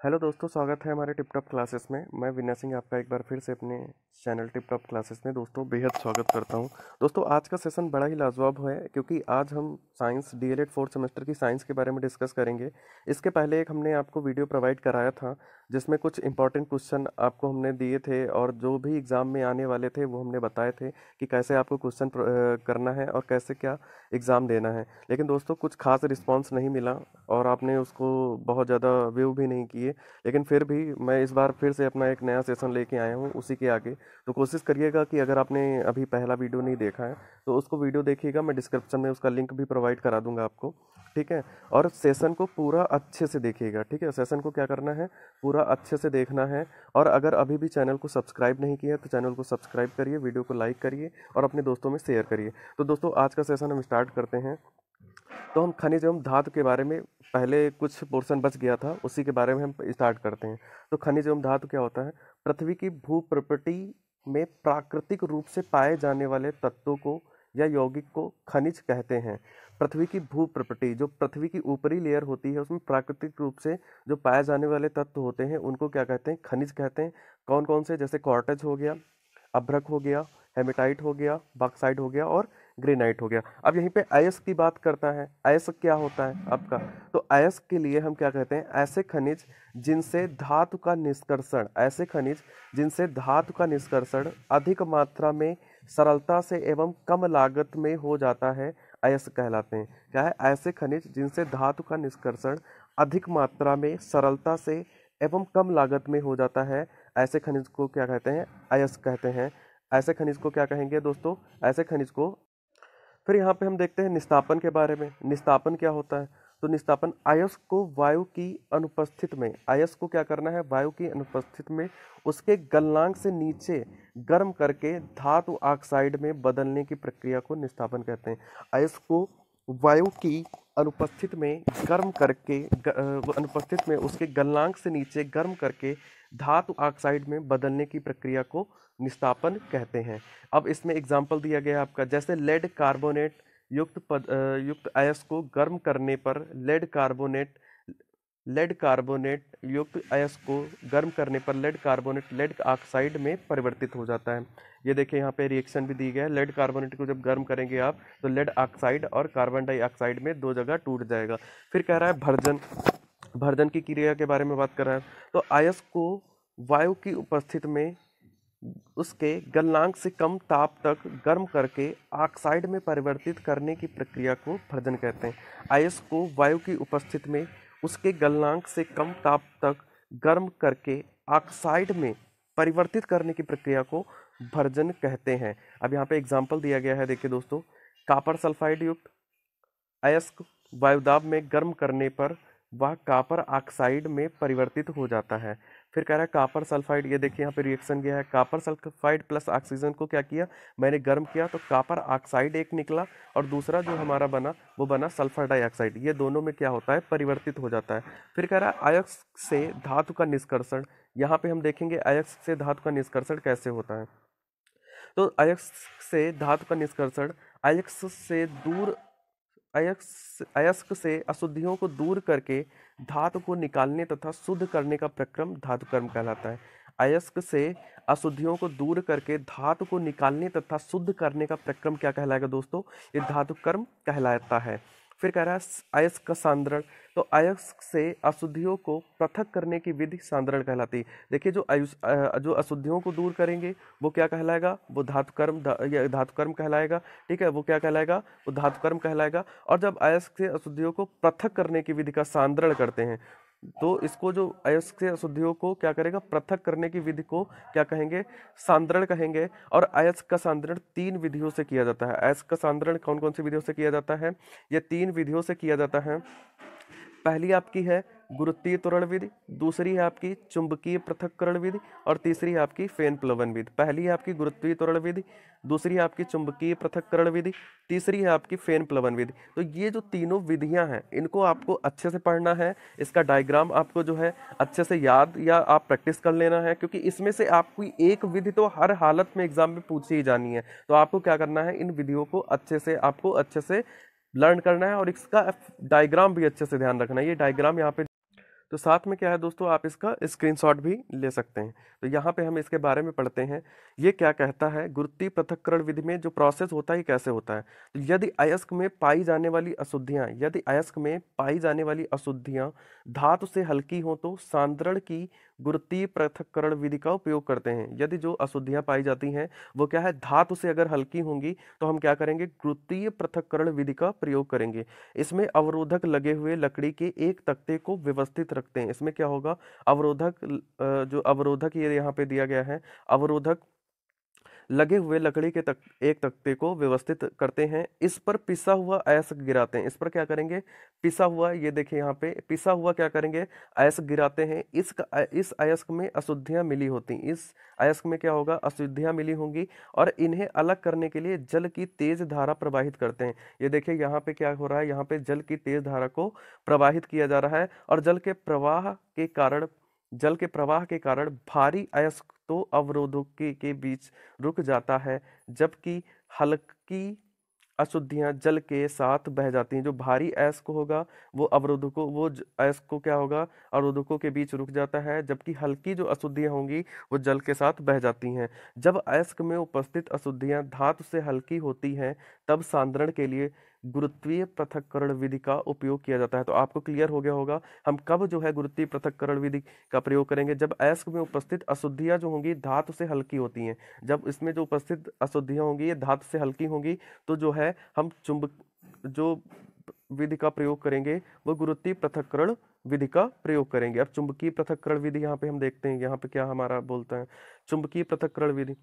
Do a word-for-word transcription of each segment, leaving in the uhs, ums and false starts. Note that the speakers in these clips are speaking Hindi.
हेलो दोस्तों, स्वागत है हमारे टिप टॉप क्लासेस में। मैं विनय सिंह आपका एक बार फिर से अपने चैनल टिप टॉप क्लासेस में दोस्तों बेहद स्वागत करता हूं। दोस्तों आज का सेशन बड़ा ही लाजवाब है क्योंकि आज हम साइंस डीएलएड फोर्थ सेमेस्टर की साइंस के बारे में डिस्कस करेंगे। इसके पहले एक हमने आपको वीडियो प्रोवाइड कराया था जिसमें कुछ इंपॉर्टेंट क्वेश्चन आपको हमने दिए थे और जो भी एग्ज़ाम में आने वाले थे वो हमने बताए थे कि कैसे आपको क्वेश्चन करना है और कैसे क्या एग्ज़ाम देना है। लेकिन दोस्तों कुछ खास रिस्पॉन्स नहीं मिला और आपने उसको बहुत ज़्यादा व्यू भी नहीं किए। लेकिन फिर भी मैं इस बार फिर से अपना एक नया सेशन लेके आया हूँ उसी के आगे। तो कोशिश करिएगा कि अगर आपने अभी पहला वीडियो नहीं देखा है तो उसको वीडियो देखिएगा। मैं डिस्क्रिप्शन में उसका लिंक भी प्रोवाइड करा दूंगा आपको, ठीक है। और सेशन को पूरा अच्छे से देखिएगा, ठीक है। सेशन को क्या करना है, पूरा अच्छे से देखना है। और अगर अभी भी चैनल को सब्सक्राइब नहीं किया तो चैनल को सब्सक्राइब करिए, वीडियो को लाइक करिए और अपने दोस्तों में शेयर करिए। तो दोस्तों आज का सेशन हम स्टार्ट करते हैं। तो हम खनिज एवं धातु के बारे में पहले कुछ पोर्शन बच गया था, उसी के बारे में हम स्टार्ट करते हैं। तो खनिज एवं धातु क्या होता है? पृथ्वी की भू प्रॉपर्टी में प्राकृतिक रूप से पाए जाने वाले तत्वों को या यौगिक को खनिज कहते हैं। पृथ्वी की भू प्रॉपर्टी, जो पृथ्वी की ऊपरी लेयर होती है उसमें प्राकृतिक रूप से जो पाए जाने वाले तत्व होते हैं उनको क्या कहते हैं? खनिज कहते हैं। कौन कौन से? जैसे क्वार्टज हो गया, अभ्रक हो गया, हेमेटाइट हो गया, बॉक्साइट हो गया और ग्रेनाइट हो गया। अब यहीं पे अयस्क की बात करता है। अयस्क क्या होता है आपका? तो अयस्क के लिए हम क्या कहते हैं? ऐसे खनिज जिनसे धातु का निष्कर्षण, ऐसे खनिज जिनसे धातु का निष्कर्षण अधिक मात्रा में सरलता से एवं कम लागत में हो जाता है, अयस्क कहलाते हैं। क्या है? ऐसे खनिज जिनसे धातु का निष्कर्षण अधिक मात्रा में सरलता से एवं कम लागत में हो जाता है, ऐसे खनिज को क्या कहते हैं? अयस्क कहते हैं। ऐसे खनिज को क्या कहेंगे दोस्तों? ऐसे खनिज को। फिर यहाँ पे हम देखते हैं निस्तापन के बारे में। निस्तापन क्या होता है? तो निस्तापन अयस्क को वायु की अनुपस्थित में, अयस्क को क्या करना है? वायु की अनुपस्थित में उसके गलनांक से नीचे गर्म करके धातु ऑक्साइड में बदलने की प्रक्रिया को निस्तापन कहते हैं। अयस्क को वायु की अनुपस्थित में गर्म करके ग, अनुपस्थित में उसके गलनांक से नीचे गर्म करके धातु ऑक्साइड में बदलने की प्रक्रिया को निस्तापन कहते हैं। अब इसमें एग्जाम्पल दिया गया है आपका, जैसे लेड कार्बोनेट युक्त पद युक्त अयस्क को गर्म करने पर लेड कार्बोनेट लेड कार्बोनेट युक्त अयस्क को गर्म करने पर लेड कार्बोनेट लेड ऑक्साइड में परिवर्तित हो जाता है। ये देखिए यहाँ पे रिएक्शन भी दी गया है। लेड कार्बोनेट को जब गर्म करेंगे आप तो लेड ऑक्साइड और कार्बन डाइऑक्साइड में दो जगह टूट जाएगा। फिर कह रहा है भर्जन। भर्जन की क्रिया के बारे में बात कर रहा है। तो अयस्क को वायु की उपस्थिति में उसके गलनांक से कम ताप तक गर्म करके ऑक्साइड में परिवर्तित करने की प्रक्रिया को भर्जन कहते हैं। अयस्क को वायु की उपस्थिति में उसके गलनांक से कम ताप तक गर्म करके ऑक्साइड में परिवर्तित करने की प्रक्रिया को भर्जन कहते हैं। अब यहाँ पे एग्जाम्पल दिया गया है, देखिए दोस्तों। कॉपर सल्फाइड युक्त अयस्क वायुदाब में गर्म करने पर वह कॉपर ऑक्साइड में परिवर्तित हो जाता है। फिर कह रहा है कॉपर सल्फाइड, ये देखिए यहाँ पे रिएक्शन गया है। कॉपर सल्फाइड प्लस ऑक्सीजन को क्या किया, मैंने गर्म किया तो कॉपर ऑक्साइड एक निकला और दूसरा जो हमारा बना वो बना सल्फर डाइऑक्साइड। ये दोनों में क्या होता है? परिवर्तित हो जाता है। फिर कह रहा है अयस्क से धातु का निष्कर्षण। यहाँ पे हम देखेंगे अयस्क से धातु का निष्कर्षण कैसे होता है। तो अयस्क से धातु का निष्कर्षण अयस्क से दूर अयस्क अयस्क से अशुद्धियों को दूर करके धातु को निकालने तथा शुद्ध करने का प्रक्रम धातु कर्म कहलाता है। अयस्क से अशुद्धियों को दूर करके धातु को निकालने तथा शुद्ध करने का प्रक्रम क्या कहलाएगा दोस्तों? ये धातु कर्म कहलाता है। फिर कह रहा है अयस्क का सांद्रण। तो अयस्क से अशुद्धियों को पृथक करने की विधि सांद्रण कहलाती है। देखिए जो आयुष जो अशुद्धियों को दूर करेंगे वो क्या कहलाएगा? वो धातु कर्म धा, धातु कर्म कहलाएगा, ठीक है। वो क्या कहलाएगा? वो धातु कर्म कहलाएगा। और जब अयस्क से अशुद्धियों को पृथक करने की विधि का सांद्रण करते हैं तो इसको, जो अयस्क से अशुद्धियों को क्या करेगा? पृथक करने की विधि को क्या कहेंगे? सांद्रण कहेंगे। और अयस्क का सांद्रण तीन विधियों से किया जाता है। अयस्क का सांद्रण कौन कौन सी विधियों से किया जाता है? ये तीन विधियों से किया जाता है। पहली आपकी है गुरुत्वीय त्वरण विधि, दूसरी है आपकी चुंबकीय पृथक्करण विधि और तीसरी है आपकी फेन प्लवन विधि। पहली है आपकी गुरुत्वीय त्वरण विधि, दूसरी है आपकी चुंबकीय पृथक्करण विधि, तीसरी है आपकी फेन प्लवन विधि। तो ये जो तीनों विधियां हैं इनको आपको अच्छे से पढ़ना है। इसका डायग्राम आपको जो है अच्छे से याद या आप प्रैक्टिस कर लेना है, क्योंकि इसमें से आपको एक विधि तो हर हालत में एग्जाम में पूछी ही जानी है। तो आपको क्या करना है? इन विधियों को अच्छे से आपको अच्छे से लर्न करना है और इसका डायग्राम भी अच्छे से ध्यान रखना है। ये डायग्राम यहाँ पे तो साथ में क्या है दोस्तों, आप इसका स्क्रीनशॉट भी ले सकते हैं। तो यहाँ पे हम इसके बारे में पढ़ते हैं, ये क्या कहता है, गुरुत्वीय पृथक्करण विधि में जो प्रोसेस होता है ये कैसे होता है। तो यदि अयस्क में पाई जाने वाली अशुद्धियां यदि अयस्क में पाई जाने वाली अशुद्धियां धातु से हल्की हो तो सांद्रण की गुरुत्वीय पृथक्करण विधि का उपयोग करते हैं। यदि जो अशुद्धियां पाई जाती हैं वो क्या है, धातु से अगर हल्की होंगी तो हम क्या करेंगे, गुरुत्वीय पृथक्करण विधि का प्रयोग करेंगे। इसमें अवरोधक लगे हुए लकड़ी के एक तख्ते को व्यवस्थित रखते हैं। इसमें क्या होगा, अवरोधक अ, जो अवरोधक ये यहाँ पे दिया गया है, अवरोधक लगे हुए लकड़ी के तक एक तख्ते को व्यवस्थित करते हैं। इस पर पिसा हुआ अयस्क गिराते हैं। इस पर क्या करेंगे, पिसा हुआ, ये देखिए यहाँ पे पिसा हुआ क्या करेंगे, अयस्क गिराते हैं। इस इस अयस्क में अशुद्धियां मिली होती, इस अयस्क में क्या होगा, अशुद्धियां मिली होंगी और इन्हें अलग करने के लिए जल की तेज धारा प्रवाहित करते हैं। ये देखिए यहाँ पे क्या हो रहा है, यहाँ पे जल की तेज धारा को प्रवाहित किया जा रहा है और जल के प्रवाह के कारण जल के प्रवाह के कारण भारी अयस्क तो अवरोधों के, के बीच रुक जाता है, जबकि हल्की अशुद्धियां जल के साथ बह जाती हैं। जो भारी अयस्क होगा वो अवरोधकों वो ज- अयस्क को क्या होगा, अवरोधकों के बीच रुक जाता है, जबकि हल्की जो अशुद्धियां होंगी वो जल के साथ बह जाती हैं। जब अयस्क में उपस्थित अशुद्धियां धातु से हल्की होती हैं तब सांद्रण के लिए गुरुत्वीय पृथक्करण विधि का उपयोग किया जाता है। तो आपको क्लियर हो गया होगा हम कब जो है गुरुत्वीय पृथक्करण विधि का प्रयोग करेंगे, जब अयस्क में उपस्थित अशुद्धियां जो होंगी धातु से हल्की होती हैं। जब इसमें जो उपस्थित अशुद्धियां होंगी ये धातु से हल्की होंगी तो जो है हम चुंबक जो विधि का प्रयोग करेंगे वो गुरुत्वीय पृथक्करण विधि का प्रयोग करेंगे। अब चुंबकीय पृथक्करण विधि यहाँ पे हम देखते हैं, यहाँ पे क्या हमारा बोलता है, चुंबकीय पृथक्करण विधि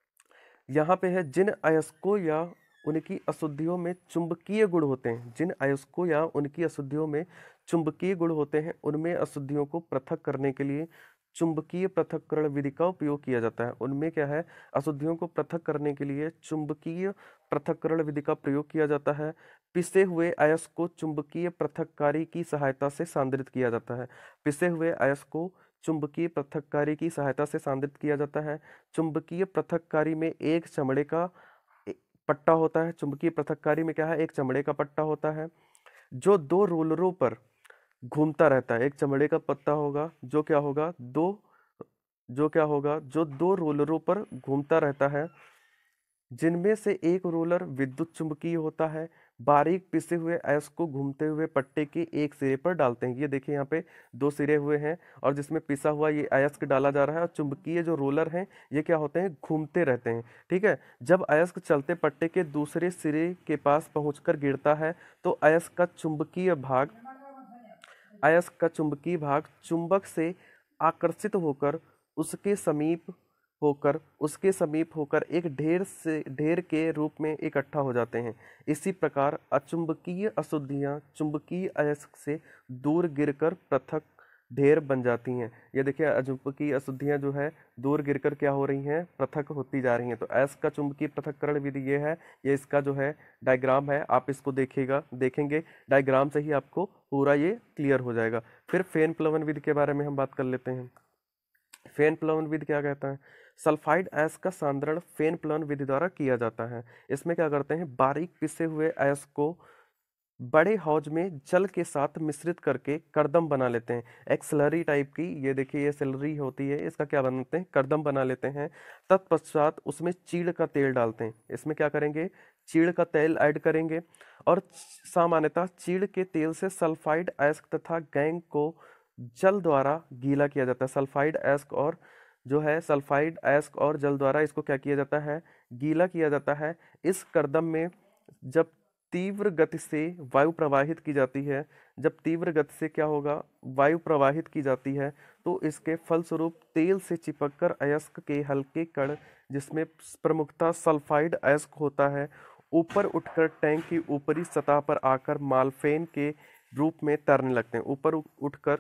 यहाँ पे है, जिन अयस्कों या उनकी अशुद्धियों में चुंबकीय गुण होते हैं, जिन अयस्कों या उनकी अशुद्धियों में चुंबकीय गुण होते हैं उनमें अशुद्धियों को पृथक करने के लिए चुंबकीय पृथक्करण विधि का उपयोग किया जाता है। उनमें क्या है, अशुद्धियों को पृथक करने के लिए चुंबकीय पृथक्करण विधि का प्रयोग किया जाता है। पिसे हुए अयस्क को चुंबकीय पृथक्कारी की सहायता से सांद्रित किया जाता है। पिसे हुए अयस्क को चुंबकीय पृथक्कारी की सहायता से सांद्रित किया जाता है। चुंबकीय पृथक्कारी में एक चमड़े का ए- पट्टा होता है। चुंबकीय पृथक्कारी में क्या है, एक चमड़े का पट्टा होता है जो दो रोलरों पर घूमता रहता है। एक चमड़े का पत्ता होगा जो क्या होगा, दो जो क्या होगा जो दो रोलरों पर घूमता रहता है, जिनमें से एक रोलर विद्युत चुंबकीय होता है। बारीक पिसे हुए अयस्क को घूमते हुए पट्टे के एक सिरे पर डालते हैं। ये देखिए यहाँ पे दो सिरे हुए हैं और जिसमें पिसा हुआ ये अयस्क डाला जा रहा है और चुंबकीय जो रोलर हैं ये क्या होते हैं, घूमते रहते हैं। ठीक है, जब अयस्क चलते पट्टे के दूसरे सिरे के पास पहुंचकर गिरता है तो अयस्क का चुंबकीय भाग अयस्क का चुंबकीय भाग चुंबक से आकर्षित होकर उसके समीप होकर उसके समीप होकर एक ढेर से ढेर के रूप में इकट्ठा हो जाते हैं। इसी प्रकार अचुंबकीय अशुद्धियां चुंबकीय अयस्क से दूर गिरकर पृथक ढेर बन जाती हैं। ये देखिए अचुंबकीय अशुद्धियां जो है दूर गिरकर क्या हो रही हैं, पृथक होती जा रही हैं। तो अयस्क का चुंबकीय पृथक्करण विधि ये है, ये इसका जो है डायग्राम है, आप इसको देखिएगा देखेंगे डायग्राम से ही आपको पूरा ये क्लियर हो जाएगा। फिर फेन प्लवन विधि के बारे में हम बात कर लेते हैं। फेन प्लवन विधि क्या कहता है, सल्फाइड अयस्क का सांद्रण फेन प्लवन विधि द्वारा किया जाता है। इसमें क्या करते हैं, बारीक पिसे हुए अयस्क को बड़े हौज में जल के साथ मिश्रित करके करदम बना लेते हैं। एक स्लरी टाइप की, ये देखिए ये स्लरी होती है, इसका क्या बनाते हैं, करदम बना लेते हैं। तत्पश्चात उसमें चीड़ का तेल डालते हैं। इसमें क्या करेंगे, चीड़ का तेल ऐड करेंगे और सामान्यतः चीड़ के तेल से सल्फाइड अयस्क तथा गैंग को जल द्वारा गीला किया जाता है। सल्फाइड अयस्क और जो है सल्फाइड अयस्क और जल द्वारा इसको क्या किया जाता है, गीला किया जाता है। इस करदम में जब तीव्र गति से वायु प्रवाहित की जाती है जब तीव्र गति से क्या होगा, वायु प्रवाहित की जाती है तो इसके फलस्वरूप तेल से चिपककर अयस्क के हल्के कण, जिसमें प्रमुखतः सल्फाइड अयस्क होता है, ऊपर उठकर टैंक की ऊपरी सतह पर आकर मालफेन के रूप में तैरने लगते हैं। ऊपर उठकर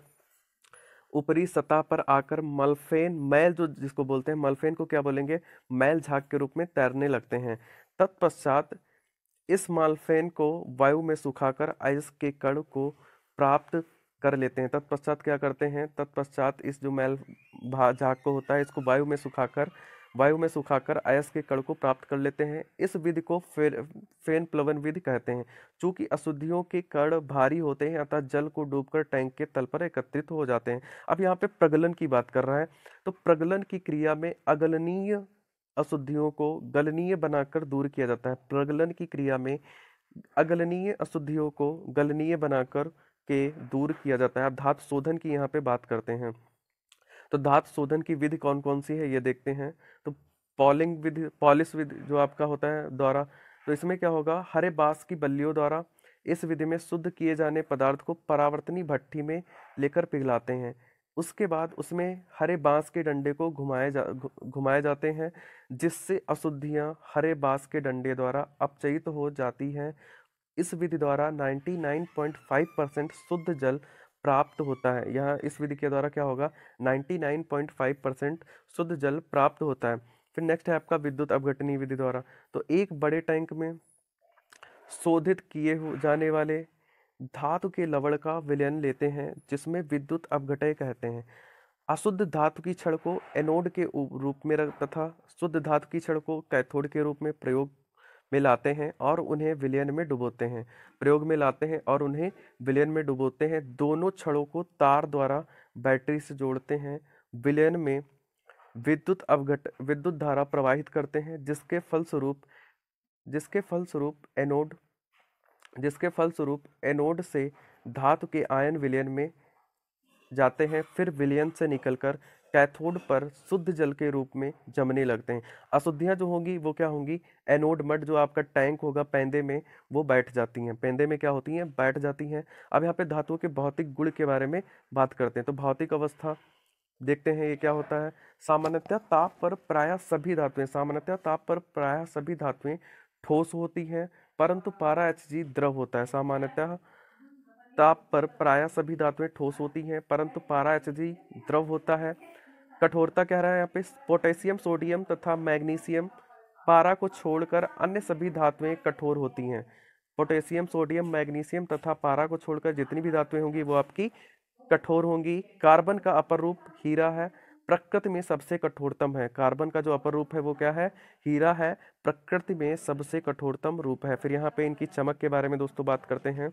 ऊपरी सतह पर आकर मल्फेन मैल, जो जिसको बोलते हैं मल्फेन को क्या बोलेंगे, मैल झाग के रूप में तैरने लगते हैं। तत्पश्चात इस मालफेन को वायु में सुखाकर अयस्क के कण को प्राप्त कर लेते हैं। तत्पश्चात क्या करते हैं, तत्पश्चात इस जो मैल झाग को होता है इसको वायु में सुखाकर वायु में सुखाकर अयस्क के कण को प्राप्त कर लेते हैं। इस विधि को फेर फेन प्लवन विधि कहते हैं। चूंकि अशुद्धियों के कण भारी होते हैं अतः जल को डूबकर टैंक के तल पर एकत्रित हो जाते हैं। अब यहाँ पे प्रगलन की बात कर रहा है, तो प्रगलन की क्रिया में अगलनीय अशुद्धियों को गलनीय बनाकर दूर किया जाता है। प्रगलन की क्रिया में अगलनीय अशुद्धियों को गलनीय बनाकर के दूर किया जाता है। अब धातु शोधन की यहाँ पे बात करते हैं, तो धातु शोधन की विधि कौन कौन सी है ये देखते हैं। तो पॉलिंग विधि, पॉलिश विधि जो आपका होता है द्वारा, तो इसमें क्या होगा, हरे बांस की बल्लियों द्वारा इस विधि में शुद्ध किए जाने पदार्थ को परावर्तनी भट्ठी में लेकर पिघलाते हैं। उसके बाद उसमें हरे बांस के डंडे को घुमाए जा घु- घुमाए जाते हैं, जिससे अशुद्धियां हरे बांस के डंडे द्वारा अपचयित हो जाती हैं। इस विधि द्वारा निन्यानवे पॉइंट पाँच परसेंट शुद्ध जल प्राप्त होता है। यहाँ इस विधि के द्वारा क्या होगा, निन्यानवे पॉइंट पाँच परसेंट शुद्ध जल प्राप्त होता है। फिर नेक्स्ट है आपका विद्युत अपघटनी विधि द्वारा। तो एक बड़े टैंक में शोधित किए हो जाने वाले धातु के लवण का विलयन लेते हैं, जिसमें विद्युत अपघटय कहते हैं। अशुद्ध धातु की छड़ को एनोड के ऊ- रूप में रख तथा शुद्ध धातु की छड़ को कैथोड के रूप में प्रयोग में लाते हैं और उन्हें विलयन में डुबोते हैं। प्रयोग में लाते हैं और उन्हें विलयन में डुबोते हैं। दोनों छड़ों को तार द्वारा बैटरी से जोड़ते हैं। विलयन में विद्युत अवघट विद्युत धारा प्रवाहित करते हैं, जिसके फलस्वरूप जिसके फलस्वरूप एनोड जिसके फलस्वरूप एनोड से धातु के आयन विलयन में जाते हैं। फिर विलयन से निकलकर कैथोड पर शुद्ध जल के रूप में जमने लगते हैं। अशुद्धियां जो होंगी वो क्या होंगी, एनोड मड जो आपका टैंक होगा पेंदे में, वो बैठ जाती हैं। पेंदे में क्या होती हैं, बैठ जाती हैं। अब यहाँ पे धातुओं के भौतिक गुण के बारे में बात करते हैं। तो भौतिक अवस्था देखते हैं, ये क्या होता है। सामान्यतः ताप पर प्रायः सभी धातुएं सामान्यतः ताप पर प्रायः सभी धातुएं ठोस होती हैं, परंतु पारा एच जी द्रव होता है। सामान्यतः ताप पर प्रायः सभी धातुएं ठोस होती हैं, परंतु पारा एच जी द्रव होता है। कठोरता कह रहा है यहाँ पे, पोटेशियम, सोडियम तथा मैग्नीशियम पारा को छोड़कर अन्य सभी धातुएं कठोर होती हैं। पोटेशियम, सोडियम, मैग्नीशियम तथा पारा को छोड़कर जितनी भी धातुएं होंगी वो आपकी कठोर होंगी। कार्बन का अपर रूप हीरा है, प्रकृति में सबसे कठोरतम है। कार्बन का जो अपर रूप है वो क्या है, हीरा है, प्रकृति में सबसे कठोरतम रूप है। फिर यहाँ पे इनकी चमक के बारे में दोस्तों बात करते हैं।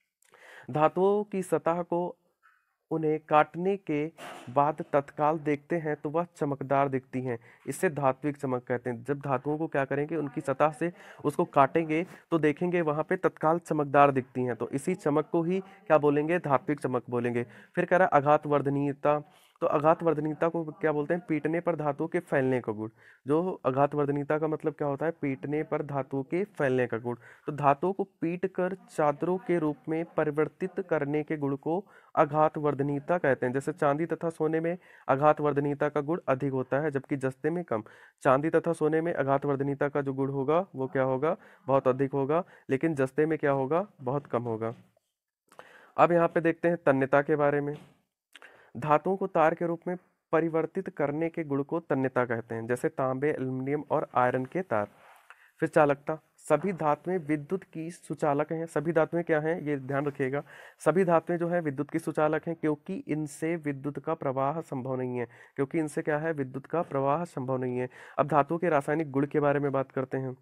धातुओं की सतह को उन्हें काटने के बाद तत्काल देखते हैं तो वह चमकदार दिखती हैं। इसे धात्विक चमक कहते हैं। जब धातुओं को क्या करेंगे, उनकी सतह से उसको काटेंगे तो देखेंगे वहां पे तत्काल चमकदार दिखती हैं, तो इसी चमक को ही क्या बोलेंगे, धात्विक चमक बोलेंगे। फिर कह रहा है आघात वर्धनीयता। तो आघात वर्धनीयता को क्या बोलते हैं, पीटने पर धातुओं के फैलने का गुण। जो आघात वर्धनीयता का मतलब क्या होता है, पीटने पर धातुओं के फैलने का गुण। तो धातुओं को पीट कर चादरों के रूप में परिवर्तित करने के गुण को आघात वर्धनीयता कहते हैं। जैसे चांदी तथा सोने में आघात वर्धनीयता का गुण अधिक होता है, जबकि जस्ते में कम। चांदी तथा सोने में आघात वर्धनीयता का जो गुण होगा वो क्या होगा, बहुत अधिक होगा, लेकिन जस्ते में क्या होगा, बहुत कम होगा। अब यहाँ पे देखते हैं तन्यता के बारे में। धातुओं को तार के रूप में परिवर्तित करने के गुण को तन्यता कहते हैं, जैसे तांबे, एल्युमिनियम और आयरन के तार। फिर चालकता, सभी धातुएं विद्युत की सुचालक हैं। सभी धातुएं क्या हैं, ये ध्यान रखिएगा, सभी धातुएं जो है विद्युत की सुचालक हैं, क्योंकि इनसे विद्युत का प्रवाह संभव नहीं है। क्योंकि इनसे क्या है, विद्युत का प्रवाह संभव नहीं है। अब धातुओं के रासायनिक गुण के बारे में बात करते हैं।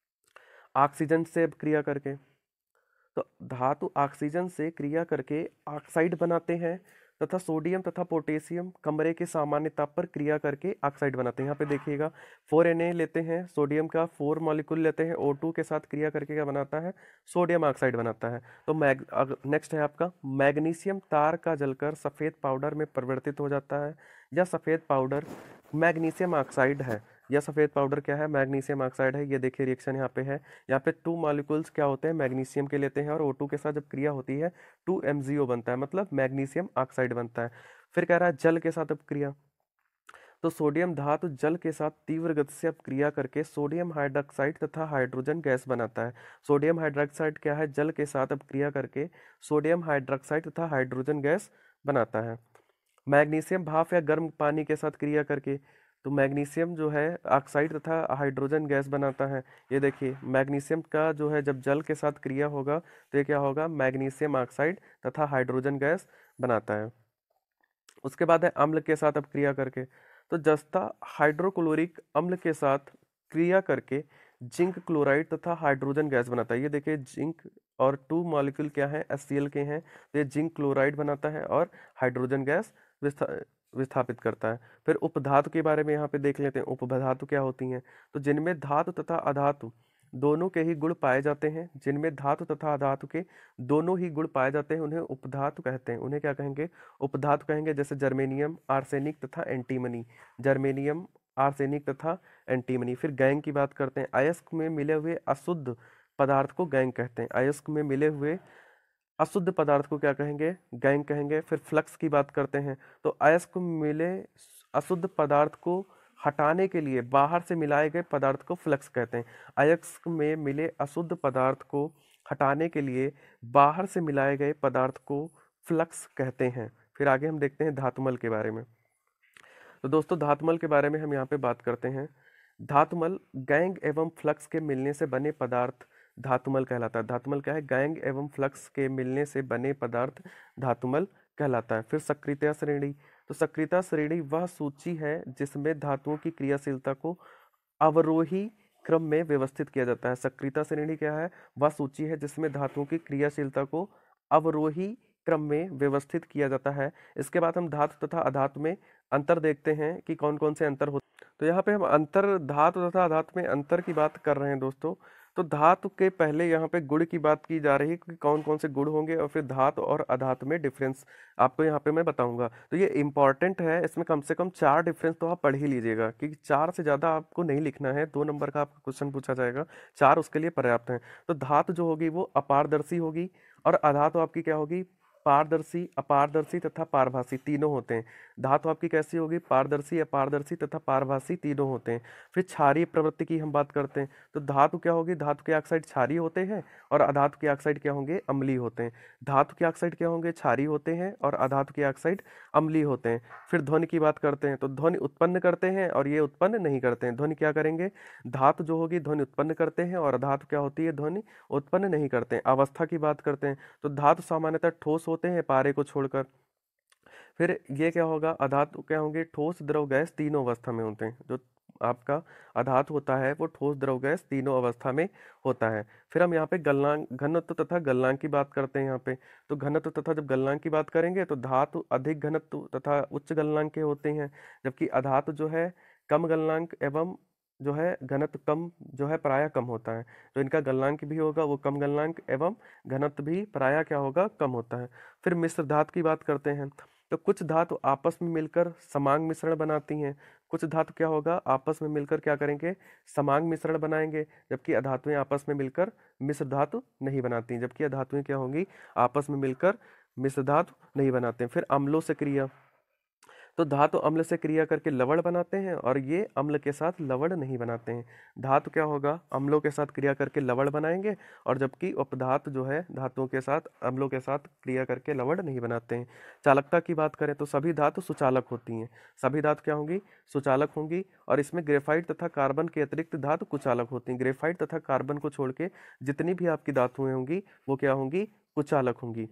ऑक्सीजन से क्रिया करके, तो धातु ऑक्सीजन से क्रिया करके ऑक्साइड बनाते हैं, तथा सोडियम तथा पोटेशियम कमरे के सामान्य ताप पर क्रिया करके ऑक्साइड बनाते हैं। यहाँ पे देखिएगा फोर एन ए लेते हैं, सोडियम का फोर मॉलिक्यूल लेते हैं, ओ टू के साथ क्रिया करके क्या बनाता है, सोडियम ऑक्साइड बनाता है। तो मैग नेक्स्ट है आपका मैग्नीशियम तार का जलकर सफ़ेद पाउडर में परिवर्तित हो जाता है। यह सफ़ेद पाउडर मैग्नीशियम ऑक्साइड है। यह सफ़ेद पाउडर क्या है, मैग्नीशियम ऑक्साइड है। ये देखिए रिएक्शन यहाँ पे है। यहाँ पे टू मॉलिक्यूल्स क्या होते हैं, मैग्नीशियम के लेते हैं, और ओ टू के साथ जब क्रिया होती है टू एम जी ओ बनता है, मतलब मैग्नीशियम ऑक्साइड बनता है। फिर कह रहा है जल के साथ अब क्रिया, तो सोडियम धातु जल के साथ तीव्र गति से अब क्रिया करके सोडियम हाइड्रोक्साइड तथा हाइड्रोजन गैस बनाता है। सोडियम हाइड्रोक्साइड क्या है, जल के साथ अब क्रिया करके सोडियम हाइड्रोक्साइड तथा हाइड्रोजन गैस बनाता है। मैग्नीशियम भाप या गर्म पानी के साथ क्रिया करके, तो मैग्नीशियम जो है ऑक्साइड तथा हाइड्रोजन गैस बनाता है। ये देखिए मैग्नीशियम का जो है जब जल के साथ क्रिया होगा तो ये क्या होगा, मैग्नीशियम ऑक्साइड तथा हाइड्रोजन गैस बनाता है। उसके बाद है अम्ल के साथ अब क्रिया करके, तो जस्ता हाइड्रोक्लोरिक अम्ल के साथ क्रिया करके जिंक क्लोराइड तथा हाइड्रोजन गैस बनाता है। ये देखिए जिंक और टू मॉलिक्यूल क्या है, एच सी एल के हैं, तो ये जिंक क्लोराइड बनाता है और हाइड्रोजन गैस विस्था विस्थापित करता है। फिर उपधातु के बारे में यहाँ पे देख लेते हैं, उपधातु क्या होती हैं। तो जिनमें धातु तथा अधातु दोनों के ही गुण पाए जाते हैं, जिनमें धातु तथा अधातु के दोनों ही गुण पाए जाते हैं, उन्हें उपधातु कहते हैं। उन्हें क्या कहेंगे, उपधातु कहेंगे। जैसे जर्मेनियम, आर्सेनिक तथा एंटीमनी, जर्मेनियम, आर्सेनिक तथा एंटीमनी। फिर गैंग की बात करते हैं, अयस्क में मिले हुए अशुद्ध पदार्थ को गैंग कहते हैं। अयस्क में मिले हुए अशुद्ध पदार्थ को क्या कहेंगे, गैंग कहेंगे। फिर फ्लक्स की बात करते हैं, तो अयस्क में मिले अशुद्ध पदार्थ को हटाने के लिए बाहर से मिलाए गए पदार्थ को फ्लक्स कहते हैं। अयस्क में मिले अशुद्ध पदार्थ को हटाने के लिए बाहर से मिलाए गए पदार्थ को फ्लक्स कहते हैं। फिर आगे हम देखते हैं धातुमल के बारे में। तो दोस्तों धातुमल के बारे में हम यहाँ पे बात करते हैं। धातुमल गैंग एवं फ्लक्स के मिलने से बने पदार्थ धातुमल कहलाता है। धातुमल क्या है, गैंग एवं फ्लक्स के मिलने से बने पदार्थ धातुमल कहलाता है। फिर सक्रियता श्रेणी, तो सक्रियता श्रेणी वह सूची है जिसमें धातुओं की क्रियाशीलता को अवरोही क्रम में व्यवस्थित किया जाता है। सक्रियता श्रेणी क्या है, वह सूची है जिसमें धातुओं की क्रियाशीलता को अवरोही क्रम में व्यवस्थित किया जाता है। इसके बाद हम धातु तथा अधातु में अंतर देखते हैं कि कौन कौन से अंतर होते हैं। तो यहाँ पे हम अंतर धातु तथा अधातु में अंतर की बात कर रहे हैं दोस्तों। तो धातु के पहले यहाँ पे गुण की बात की जा रही है कि कौन कौन से गुण होंगे, और फिर धातु और अधातु में डिफरेंस आपको यहाँ पे मैं बताऊंगा। तो ये इंपॉर्टेंट है, इसमें कम से कम चार डिफरेंस तो आप पढ़ ही लीजिएगा, क्योंकि चार से ज़्यादा आपको नहीं लिखना है। दो नंबर का आपका क्वेश्चन पूछा जाएगा, चार उसके लिए पर्याप्त है। तो धातु जो होगी वो अपारदर्शी होगी, और अधातु आपकी क्या होगी, पारदर्शी, अपारदर्शी तथा पारभासी तीनों होते हैं। धातु आपकी कैसी होगी, पारदर्शी, अपारदर्शी तथा पारभासी तीनों होते हैं। फिर क्षारीय प्रवृत्ति की हम बात करते हैं, तो धातु क्या होगी, धातु के ऑक्साइड क्षारीय होते हैं और अधातु के ऑक्साइड क्या होंगे, अम्लीय होते हैं। धातु के ऑक्साइड क्या होंगे, क्षारीय होते हैं, और अधातु के ऑक्साइड अम्लीय होते हैं। फिर ध्वनि की बात करते हैं, तो ध्वनि उत्पन्न करते हैं और ये उत्पन्न नहीं करते हैं। ध्वनि क्या करेंगे, धातु जो होगी ध्वनि उत्पन्न करते हैं, और अधातु क्या होती है, ध्वनि उत्पन्न नहीं करते हैं। अवस्था की बात करते हैं, तो धातु सामान्यतः ठोस होते हैं पारे को छोड़कर। फिर ये क्या होगा, अधातु क्या होंगे, ठोस, द्रव, गैस तीनों अवस्था में होते हैं। जो आपका अधातु होता है वो ठोस, द्रव, गैस तीनों अवस्था में होता है। फिर हम यहाँ पे गलनांक, घनत्व तथा गलनांक की बात करते हैं यहाँ पे। तो घनत्व तथा जब गलनांक की बात करेंगे तो धातु अधिक घनत्व तथा उच्च गलनांक के होते हैं, जबकि अधातु जो है कम गलनांक एवं जो है घनत्व कम, जो है प्रायः कम होता है। तो इनका गलनांक भी होगा वो कम गलनांक, एवं घनत्व भी प्रायः क्या होगा, कम होता है। फिर मिश्र धातु की बात करते हैं, तो कुछ धातु आपस में मिलकर समांग मिश्रण बनाती हैं। कुछ धातु क्या होगा, आपस में मिलकर क्या करेंगे, समांग मिश्रण बनाएंगे, जबकि अधातुएं आपस में मिलकर मिश्र धातु नहीं बनाती, जबकि अधातुएं क्या होंगी, आपस में मिलकर मिश्र धातु नहीं बनाते हैं। फिर अम्लों से क्रिया, तो धातु अम्ल से क्रिया करके लवण बनाते हैं, और ये अम्ल के साथ लवण नहीं बनाते हैं। धातु क्या होगा, अम्लों के साथ क्रिया करके लवण बनाएंगे, और जबकि उपधातु जो है धातुओं के साथ अम्लों के साथ क्रिया करके लवण नहीं बनाते हैं। चालकता की बात करें तो सभी धातु सुचालक होती हैं। सभी धातु क्या होंगी, सुचालक होंगी, और इसमें ग्रेफाइट तथा कार्बन के अतिरिक्त धातु कुचालक होती हैं। ग्रेफाइट तथा कार्बन को छोड़ के जितनी भी आपकी धातुएं होंगी वो क्या होंगी, कुचालक होंगी।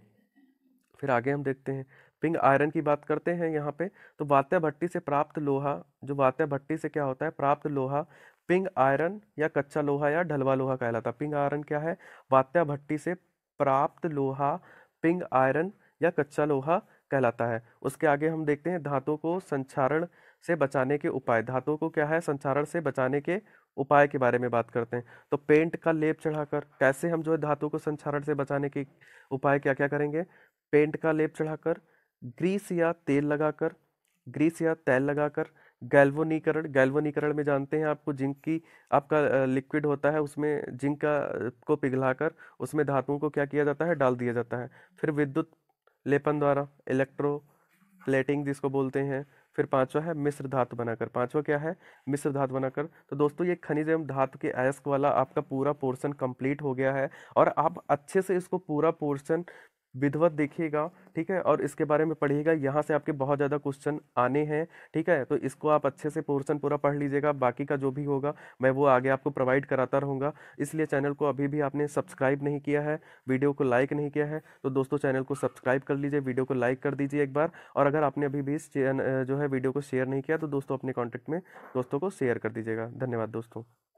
फिर आगे हम देखते हैं, पिंग आयरन की बात करते हैं यहाँ पे। तो वात्या भट्टी से प्राप्त लोहा, जो वात्या भट्टी से क्या होता है, प्राप्त लोहा पिंग आयरन या कच्चा लोहा या ढलवा लोहा कहलाता है। पिंग आयरन क्या है, वात्या भट्टी से प्राप्त लोहा पिंग आयरन या कच्चा लोहा कहलाता है। उसके आगे हम देखते हैं धातुओं को संक्षारण से बचाने के उपाय। धातुओं को क्या है, संक्षारण से बचाने के उपाय के बारे में बात करते हैं। तो पेंट का लेप चढ़ाकर, कैसे हम जो है धातुओं को संक्षारण से बचाने के उपाय क्या क्या करेंगे, पेंट का लेप चढ़ाकर, ग्रीस या तेल लगाकर, ग्रीस या तेल लगाकर, गैल्वनीकरण, गैल्वनीकरण में जानते हैं आपको जिंक की आपका लिक्विड होता है, उसमें जिंक का को पिघलाकर उसमें धातुओं को क्या किया जाता है, डाल दिया जाता है। फिर विद्युत लेपन द्वारा, इलेक्ट्रो प्लेटिंग जिसको बोलते हैं। फिर पांचवा है मिश्र धातु बनाकर, पांचवा क्या है, मिश्र धातु बनाकर। तो दोस्तों ये खनिज एवं धातु के अयस्क वाला आपका पूरा पोर्शन कंप्लीट हो गया है, और आप अच्छे से इसको पूरा पोर्शन विधिवत देखिएगा, ठीक है, और इसके बारे में पढ़िएगा। यहाँ से आपके बहुत ज़्यादा क्वेश्चन आने हैं, ठीक है, तो इसको आप अच्छे से पोर्शन पूरा पढ़ लीजिएगा। बाकी का जो भी होगा मैं वो आगे आपको प्रोवाइड कराता रहूँगा। इसलिए चैनल को अभी भी आपने सब्सक्राइब नहीं किया है, वीडियो को लाइक नहीं किया है, तो दोस्तों चैनल को सब्सक्राइब कर लीजिए, वीडियो को लाइक कर दीजिए एक बार। और अगर आपने अभी भी इस चैन- जो है वीडियो को शेयर नहीं किया तो दोस्तों अपने कॉन्टेक्ट में दोस्तों को शेयर कर दीजिएगा। धन्यवाद दोस्तों।